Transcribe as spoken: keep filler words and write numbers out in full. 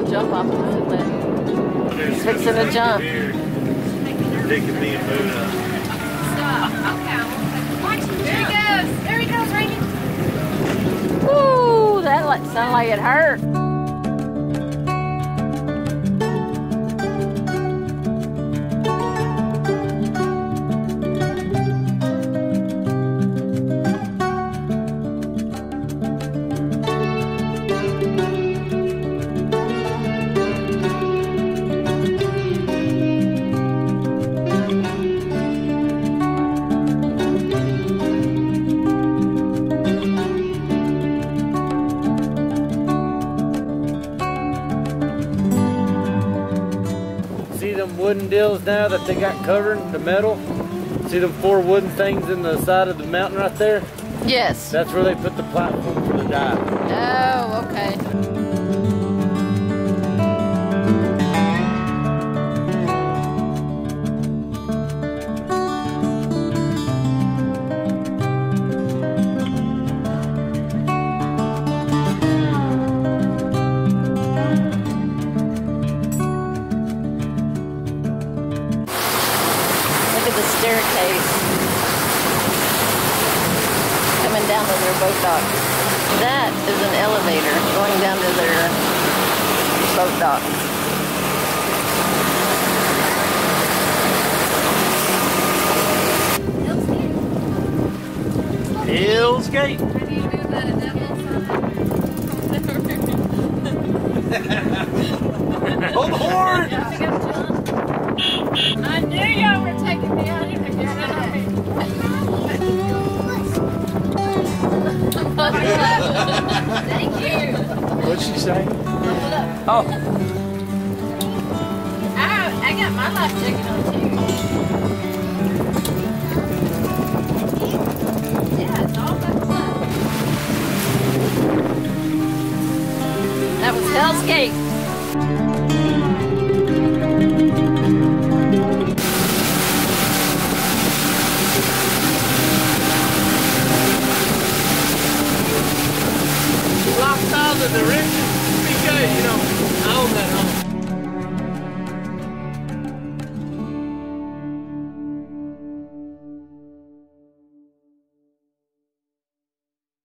gonna jump off of it. He's fixing to jump. Taking me and moving up. Stop. Okay. Watch him. There he goes. There he goes, Rainy. Woo! That sounded like it hurt. Wooden deals now that they got covered, the metal. See them four wooden things in the side of the mountain right there? Yes. That's where they put the platform for the dive. Oh, okay. Staircase coming down to their boat dock. That is an elevator going down to their boat dock. Hill's Gate. Hold the horn! I knew y'all were taking me out of here. Thank you. What'd she say? Oh. I, I got my life jacket on too. Yeah, it's all about fun. That was Hell's Gate. Lost all the directions. Be good, you know. I own that home.